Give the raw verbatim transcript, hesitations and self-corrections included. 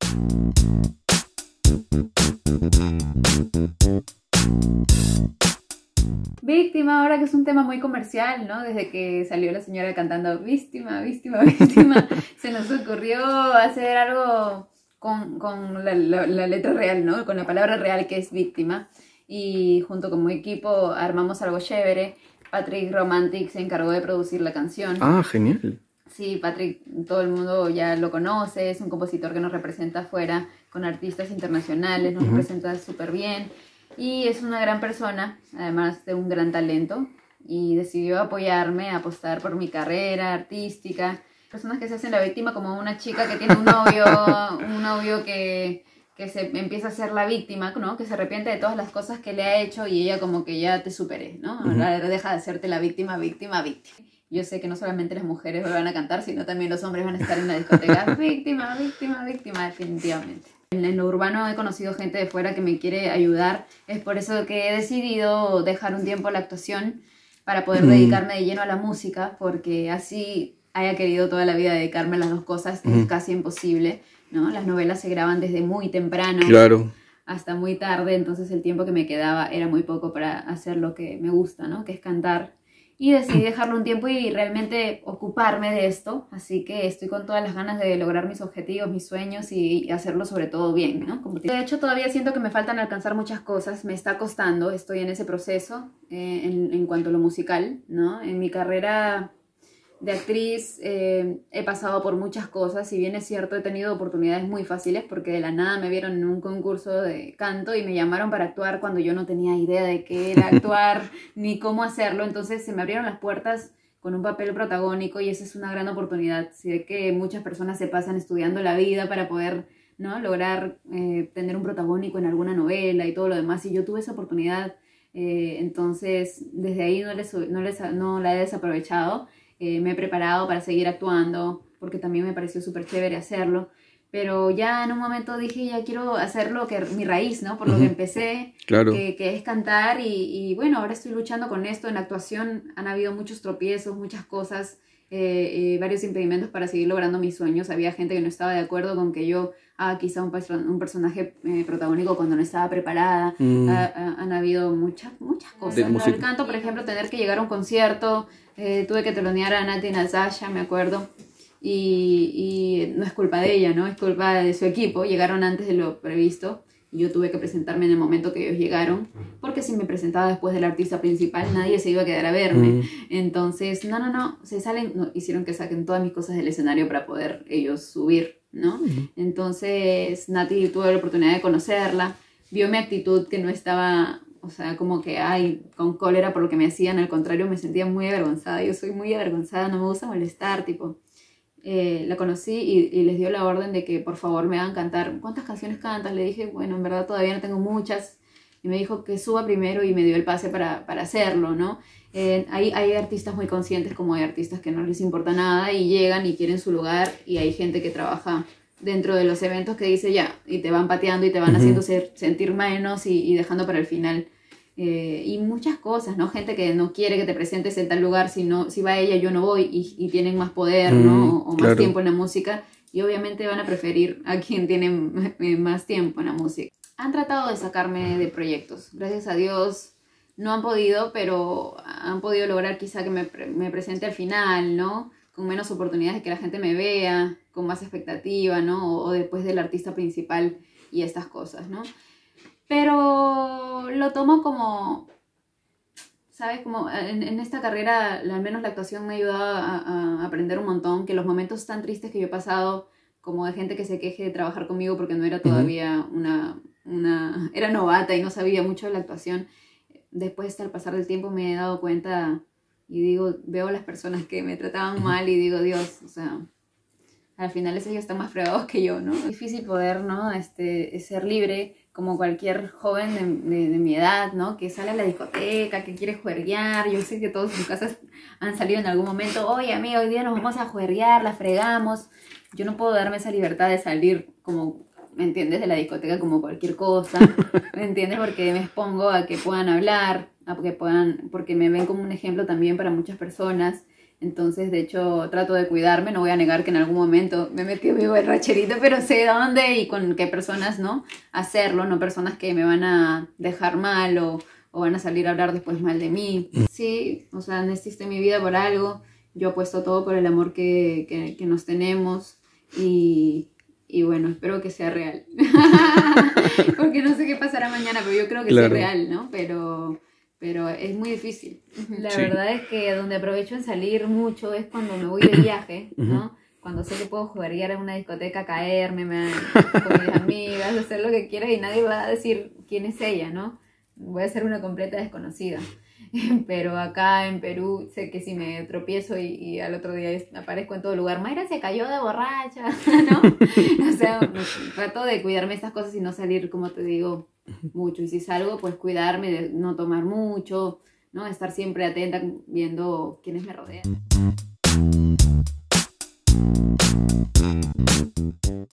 Víctima, ahora que es un tema muy comercial, ¿no? Desde que salió la señora cantando víctima, víctima, víctima, se nos ocurrió hacer algo con, con la, la, la letra real, ¿no? Con la palabra real que es víctima. Y junto con mi equipo armamos algo chévere. Patrick Romantic se encargó de producir la canción. Ah, genial. Sí, Patrick, todo el mundo ya lo conoce, es un compositor que nos representa afuera con artistas internacionales, nos uh-huh. representa súper bien. Y es una gran persona, además de un gran talento, y decidió apoyarme, apostar por mi carrera artística. Personas que se hacen la víctima, como una chica que tiene un novio, un novio que, que se empieza a ser la víctima, ¿no? Que se arrepiente de todas las cosas que le ha hecho y ella como que ya te superé, ¿no? Ahora uh-huh. deja de hacerte la víctima, víctima, víctima. Yo sé que no solamente las mujeres van a cantar, sino también los hombres van a estar en la discoteca. Víctima, víctima, víctima, definitivamente. En lo urbano he conocido gente de fuera que me quiere ayudar. Es por eso que he decidido dejar un tiempo la actuación para poder mm. dedicarme de lleno a la música, porque así haya querido toda la vida dedicarme a las dos cosas, mm. es casi imposible, ¿no? Las novelas se graban desde muy temprano claro. hasta muy tarde, entonces el tiempo que me quedaba era muy poco para hacer lo que me gusta, ¿no? Que es cantar. Y decidí dejarlo un tiempo y realmente ocuparme de esto, así que estoy con todas las ganas de lograr mis objetivos, mis sueños y hacerlo sobre todo bien, ¿no? Como de hecho, todavía siento que me faltan alcanzar muchas cosas, me está costando, estoy en ese proceso eh, en, en cuanto a lo musical, ¿no? En mi carrera de actriz eh, he pasado por muchas cosas, si bien es cierto he tenido oportunidades muy fáciles porque de la nada me vieron en un concurso de canto y me llamaron para actuar cuando yo no tenía idea de qué era actuar ni cómo hacerlo, entonces se me abrieron las puertas con un papel protagónico y esa es una gran oportunidad. Sé que muchas personas se pasan estudiando la vida para poder, ¿no? lograr eh, tener un protagónico en alguna novela y todo lo demás y yo tuve esa oportunidad, eh, entonces desde ahí no, les, no, les, no la he desaprovechado. Eh, me he preparado para seguir actuando, porque también me pareció súper chévere hacerlo, pero ya en un momento dije, ya quiero hacer lo que mi raíz, ¿no? Por lo uh-huh. que empecé, claro. que, que es cantar, y, y bueno, ahora estoy luchando con esto. En actuación han habido muchos tropiezos, muchas cosas, eh, eh, varios impedimentos para seguir logrando mis sueños. Había gente que no estaba de acuerdo con que yo haga quizá un, un personaje eh, protagónico cuando no estaba preparada. Mm. Ha, ha, han habido muchas, muchas cosas. El canto, por ejemplo, tener que llegar a un concierto, eh, tuve que telonear a Nati Natasha, me acuerdo, y, y no es culpa de ella, ¿no? Es culpa de su equipo. Llegaron antes de lo previsto y yo tuve que presentarme en el momento que ellos llegaron, porque si me presentaba después del artista principal nadie se iba a quedar a verme. Mm. Entonces, no, no, no, se salen, no, hicieron que saquen todas mis cosas del escenario para poder ellos subir, ¿no? Mm. Entonces Nati, tuve la oportunidad de conocerla, vio mi actitud que no estaba, o sea, como que, ay, con cólera por lo que me hacían. Al contrario, me sentía muy avergonzada. Yo soy muy avergonzada, no me gusta molestar, tipo. Eh, la conocí y, y les dio la orden de que por favor me hagan cantar. ¿Cuántas canciones cantas? Le dije, bueno, en verdad todavía no tengo muchas. Y me dijo que suba primero y me dio el pase para, para hacerlo, ¿no? Eh, hay, hay artistas muy conscientes, como hay artistas que no les importa nada y llegan y quieren su lugar, y hay gente que trabaja dentro de los eventos que dice ya, y te van pateando y te van uh-huh. haciendo ser, sentir menos y, y dejando para el final. Eh, y muchas cosas, ¿no? Gente que no quiere que te presentes en tal lugar, si, no, si va ella yo no voy, y, y tienen más poder, mm, ¿no? O, o más claro. tiempo en la música, y obviamente van a preferir a quien tiene más tiempo en la música. Han tratado de sacarme de proyectos, gracias a Dios no han podido, pero han podido lograr quizá que me, me presente al final, ¿no? Con menos oportunidades de que la gente me vea, con más expectativa, ¿no? O, o después del artista principal y estas cosas, ¿no? Pero lo tomo como, ¿sabes? Como en, en esta carrera, al menos la actuación me ha ayudado a, a aprender un montón, que los momentos tan tristes que yo he pasado, como de gente que se queje de trabajar conmigo porque no era todavía uh-huh. una, una... era novata y no sabía mucho de la actuación, después al pasar del tiempo me he dado cuenta y digo, veo a las personas que me trataban uh-huh. mal y digo, Dios, o sea, al final ellos están más fregados que yo, ¿no? Es difícil poder, ¿no? Este, ser libre como cualquier joven de, de, de mi edad, ¿no? Que sale a la discoteca, que quiere juerguear. Yo sé que todos en sus casas han salido en algún momento, oye amigo, hoy día nos vamos a juerguear, la fregamos. Yo no puedo darme esa libertad de salir como, ¿me entiendes? De la discoteca como cualquier cosa, ¿me entiendes? Porque me expongo a que puedan hablar, a que puedan, porque me ven como un ejemplo también para muchas personas. Entonces, de hecho, trato de cuidarme. No voy a negar que en algún momento me metí mi borracherito, pero sé dónde y con qué personas, ¿no? Hacerlo, no personas que me van a dejar mal o, o van a salir a hablar después mal de mí. Sí, o sea, no existe mi vida por algo. Yo apuesto todo por el amor que, que, que nos tenemos y, y bueno, espero que sea real. Porque no sé qué pasará mañana, pero yo creo que Claro. sí es real, ¿no? Pero, pero es muy difícil. La Sí. verdad es que donde aprovecho en salir mucho es cuando me voy de viaje, ¿no? Cuando sé que puedo jugar a una discoteca, caerme, me, con mis amigas, hacer lo que quiera y nadie va a decir quién es ella, ¿no? Voy a ser una completa desconocida. Pero acá en Perú sé que si me tropiezo y, y al otro día es- aparezco en todo lugar, Mayra se cayó de borracha, ¿no? O sea, trato de cuidarme estas cosas y no salir, como te digo, mucho. Y si salgo, pues cuidarme de no tomar mucho, ¿no? Estar siempre atenta viendo quiénes me rodean.